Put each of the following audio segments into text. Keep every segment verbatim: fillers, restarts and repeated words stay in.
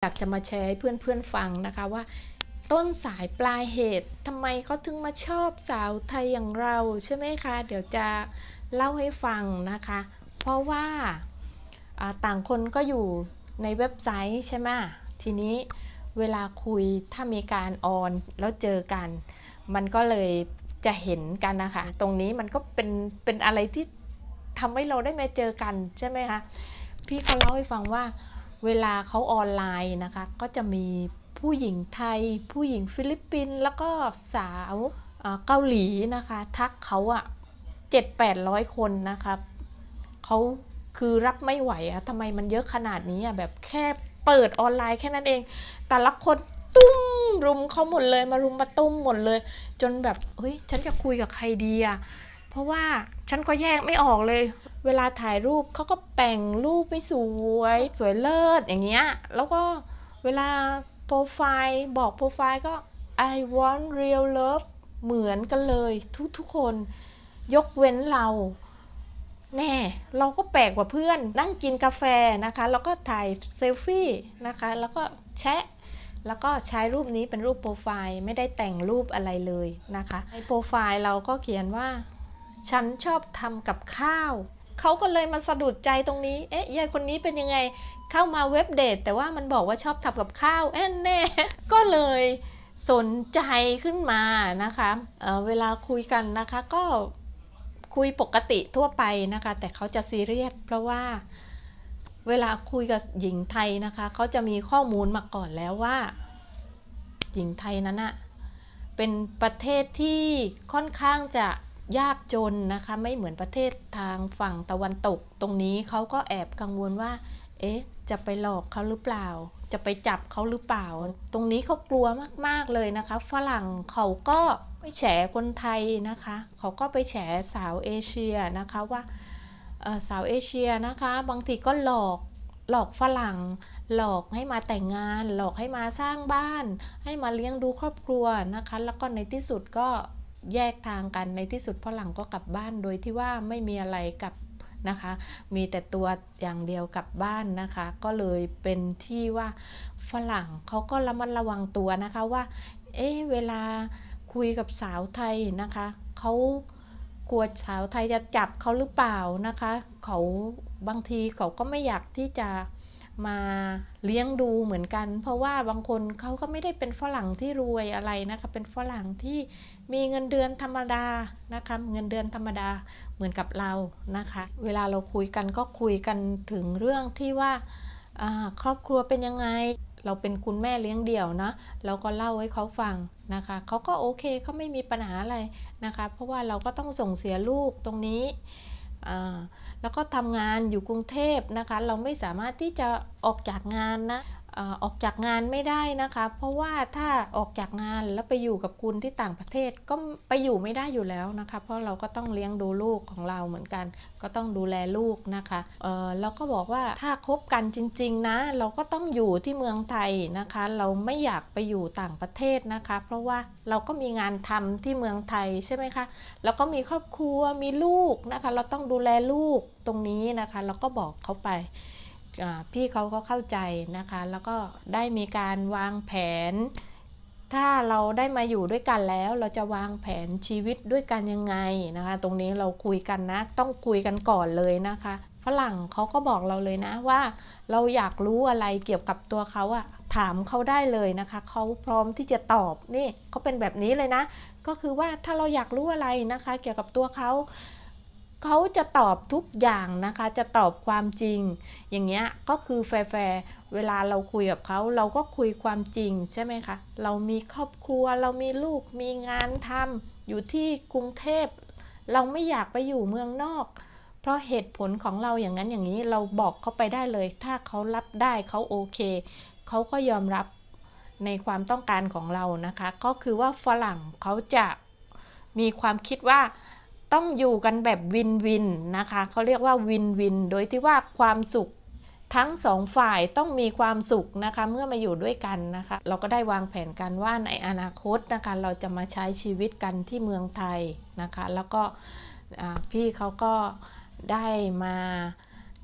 อยากจะมาแชร์ให้เพื่อนๆฟังนะคะว่าต้นสายปลายเหตุทำไมเขาถึงมาชอบสาวไทยอย่างเราใช่ไหมคะเดี๋ยวจะเล่าให้ฟังนะคะเพราะว่าต่างคนก็อยู่ในเว็บไซต์ใช่ไหมทีนี้เวลาคุยถ้ามีการออนแล้วเจอกันมันก็เลยจะเห็นกันนะคะตรงนี้มันก็เป็นเป็นอะไรที่ทำให้เราได้มาเจอกันใช่ไหมคะพี่เขาเล่าให้ฟังว่าเวลาเขาออนไลน์นะคะก็จะมีผู้หญิงไทยผู้หญิงฟิลิปปินส์แล้วก็สาวเกาหลีนะคะทักเขาอะเจ็ดแปดร้อยคนนะคะเขาคือรับไม่ไหวอะทำไมมันเยอะขนาดนี้อะแบบแค่เปิดออนไลน์แค่นั้นเองแต่ละคนตุ้มรุมเขาหมดเลยมารุมมาตุ้มหมดเลยจนแบบเฮ้ยฉันจะคุยกับใครดีอะเพราะว่าฉันก็แยกไม่ออกเลยเวลาถ่ายรูปเขาก็แต่งรูปไม่สวยสวยเลิศอย่างเงี้ยแล้วก็เวลาโปรไฟล์บอกโปรไฟล์ก็ I want real love เหมือนกันเลยทุกๆคนยกเว้นเราแน่เราก็แปลกกว่าเพื่อนนั่งกินกาแฟนะคะแล้วก็ถ่ายเซลฟี่นะคะแล้วก็แชะแล้วก็ใช้รูปนี้เป็นรูปโปรไฟล์ไม่ได้แต่งรูปอะไรเลยนะคะในโปรไฟล์เราก็เขียนว่าฉันชอบทำกับข้าวเขาก็เลยมาสะดุดใจตรงนี้เอ๊ะยายคนนี้เป็นยังไงเข้ามาเว็บเดทแต่ว่ามันบอกว่าชอบทำกับข้าวเอ๊ะแน่ก็เลยสนใจขึ้นมานะคะเอ่อเวลาคุยกันนะคะก็คุยปกติทั่วไปนะคะแต่เขาจะซีเรียสเพราะว่าเวลาคุยกับหญิงไทยนะคะเขาจะมีข้อมูลมาก่อนแล้วว่าหญิงไทยนั้นอะเป็นประเทศที่ค่อนข้างจะยากจนนะคะไม่เหมือนประเทศทางฝั่งตะวันตกตรงนี้เขาก็แอบกังวลว่าเอ๊ะจะไปหลอกเขาหรือเปล่าจะไปจับเขาหรือเปล่าตรงนี้เขากลัวมากๆเลยนะคะฝรั่งเขาก็ไปแฉคนไทยนะคะเขาก็ไปแฉสาวเอเชียนะคะว่าสาวเอเชียนะคะบางทีก็หลอกหลอกฝรั่งหลอกให้มาแต่งงานหลอกให้มาสร้างบ้านให้มาเลี้ยงดูครอบครัวนะคะแล้วก็ในที่สุดก็แยกทางกันในที่สุดฝรั่งก็กลับบ้านโดยที่ว่าไม่มีอะไรกับนะคะมีแต่ตัวอย่างเดียวกลับบ้านนะคะก็เลยเป็นที่ว่าฝรั่งเขาก็ระมัดระวังตัวนะคะว่าเอ๊ะเวลาคุยกับสาวไทยนะคะเขากลัวสาวไทยจะจับเขาหรือเปล่านะคะเขาบางทีเขาก็ไม่อยากที่จะมาเลี้ยงดูเหมือนกันเพราะว่าบางคนเขาก็ไม่ได้เป็นฝรั่งที่รวยอะไรนะคะเป็นฝรั่งที่มีเงินเดือนธรรมดานะคะเงินเดือนธรรมดาเหมือนกับเรานะคะเวลาเราคุยกันก็คุยกันถึงเรื่องที่ว่าครอบครัวเป็นยังไงเราเป็นคุณแม่เลี้ยงเดี่ยวนะเราก็เล่าให้เขาฟังนะคะเขาก็โอเคเขาไม่มีปัญหาอะไรนะคะเพราะว่าเราก็ต้องส่งเสียลูกตรงนี้แล้วก็ทำงานอยู่กรุงเทพนะคะเราไม่สามารถที่จะออกจากงานนะออกจากงานไม่ได้นะคะเพราะว่าถ้าออกจากงานแล้วไปอยู่กับคุณที่ต่างประเทศก็ไปอยู่ไม่ได้อยู่แล้วนะคะเพราะเราก็ต้องเลี้ยงดูลูกของเราเหมือนกันก็ต้องดูแลลูกนะคะเออเราก็บอกว่าถ้าคบกันจริงๆนะเราก็ต้องอยู่ที่เมืองไทยนะคะเราไม่อยากไปอยู่ต่างประเทศนะคะเพราะว่าเราก็มีงานทำที่เมืองไทยใช่ไหมคะแล้วก็มีครอบครัวมีลูกนะคะเราต้องดูแลลูกตรงนี้นะคะเราก็บอกเขาไปพี่เขาก็เข้าใจนะคะแล้วก็ได้มีการวางแผนถ้าเราได้มาอยู่ด้วยกันแล้วเราจะวางแผนชีวิตด้วยกันยังไงนะคะตรงนี้เราคุยกันนะต้องคุยกันก่อนเลยนะคะฝรั่งเขาก็บอกเราเลยนะว่าเราอยากรู้อะไรเกี่ยวกับตัวเขาอะถามเขาได้เลยนะคะเขาพร้อมที่จะตอบนี่เขาเป็นแบบนี้เลยนะก็คือว่าถ้าเราอยากรู้อะไรนะคะเกี่ยวกับตัวเขาเขาจะตอบทุกอย่างนะคะจะตอบความจริงอย่างเงี้ยก็คือแฟร์ๆเวลาเราคุยกับเขาเราก็คุยความจริงใช่ไหมคะเรามีครอบครัวเรามีลูกมีงานทำอยู่ที่กรุงเทพเราไม่อยากไปอยู่เมืองนอกเพราะเหตุผลของเราอย่างนั้นอย่างนี้เราบอกเขาไปได้เลยถ้าเขารับได้เขาโอเคเขาก็ยอมรับในความต้องการของเรานะคะก็คือว่าฝรั่งเขาจะมีความคิดว่าต้องอยู่กันแบบวินวินนะคะเขาเรียกว่าวินวินโดยที่ว่าความสุขทั้งสองฝ่ายต้องมีความสุขนะคะเมื่อมาอยู่ด้วยกันนะคะเราก็ได้วางแผนกันว่าในอนาคตนะคะเราจะมาใช้ชีวิตกันที่เมืองไทยนะคะแล้วก็พี่เขาก็ได้มา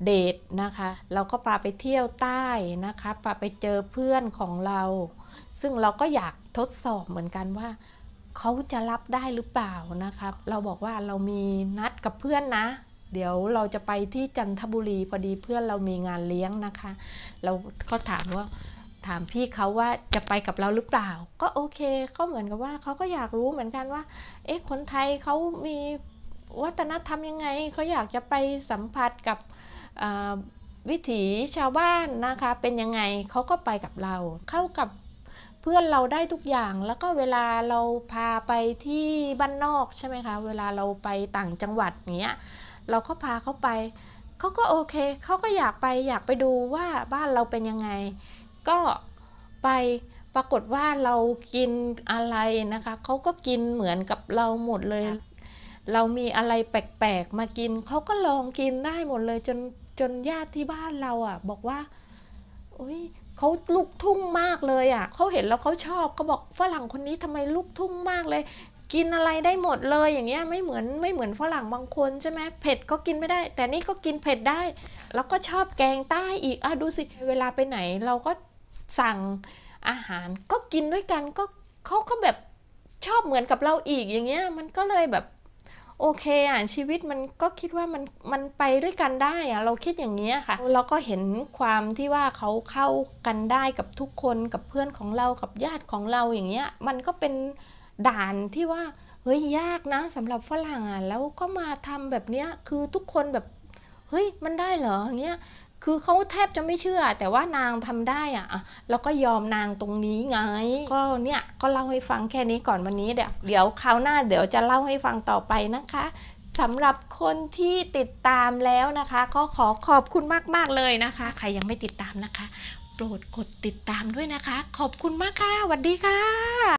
เดทนะคะเราก็พาไปเที่ยวใต้นะคะพาไปเจอเพื่อนของเรา ซึ่งเราก็อยากทดสอบเหมือนกันว่าเขาจะรับได้หรือเปล่านะคะเราบอกว่าเรามีนัดกับเพื่อนนะเดี๋ยวเราจะไปที่จันทบุรีพอดีเพื่อนเรามีงานเลี้ยงนะคะเราก็ถามว่าถามพี่เขาว่าจะไปกับเราหรือเปล่าก็โอเคเขาเหมือนกับว่าเขาก็อยากรู้เหมือนกันว่าเอ๊ะคนไทยเขามีวัฒนธรรมยังไงเขาอยากจะไปสัมผัสกับวิถีชาวบ้านนะคะเป็นยังไงเขาก็ไปกับเราเข้ากับเพื่อนเราได้ทุกอย่างแล้วก็เวลาเราพาไปที่บ้านนอกใช่ไหมคะเวลาเราไปต่างจังหวัดเนี้ยเราก็พาเขาไปเขาก็โอเคเขาก็อยากไปอยากไปดูว่าบ้านเราเป็นยังไงก็ไปปรากฏว่าเรากินอะไรนะคะเขาก็กินเหมือนกับเราหมดเลยเรามีอะไรแปลกๆมากินเขาก็ลองกินได้หมดเลยจนจนญาติที่บ้านเราอ่ะบอกว่าอุ้ยเขาลูกทุ่งมากเลยอ่ะเขาเห็นแล้วเขาชอบเขาบอกฝรั่งคนนี้ทำไมลูกทุ่งมากเลยกินอะไรได้หมดเลยอย่างเงี้ยไม่เหมือนไม่เหมือนฝรั่งบางคนใช่ไหมเผ็ดก็กินไม่ได้แต่นี่ก็กินเผ็ดได้แล้วก็ชอบแกงใต้อีกอ่ะดูสิเวลาไปไหนเราก็สั่งอาหารก็กินด้วยกันก็เขาก็แบบชอบเหมือนกับเราอีกอย่างเงี้ยมันก็เลยแบบโอเคอ่ะชีวิตมันก็คิดว่ามันมันไปด้วยกันได้อ่ะเราคิดอย่างเงี้ยค่ะเราก็เห็นความที่ว่าเขาเข้ากันได้กับทุกคนกับเพื่อนของเรากับญาติของเราอย่างเงี้ยมันก็เป็นด่านที่ว่าเฮ้ยยากนะสำหรับฝรั่งอ่ะแล้วก็มาทำแบบเนี้ยคือทุกคนแบบเฮ้ยมันได้เหรออย่างเงี้ยคือเขาแทบจะไม่เชื่อแต่ว่านางทำได้อ่ะเราก็ยอมนางตรงนี้ไงก็เนี่ยก็เล่าให้ฟังแค่นี้ก่อนวันนี้เดี๋ยวเดี๋ยวคราวหน้าเดี๋ยวจะเล่าให้ฟังต่อไปนะคะสำหรับคนที่ติดตามแล้วนะคะก็ขอขอบคุณมากๆเลยนะคะใครยังไม่ติดตามนะคะโปรดกดติดตามด้วยนะคะขอบคุณมากค่ะสวัสดีค่ะ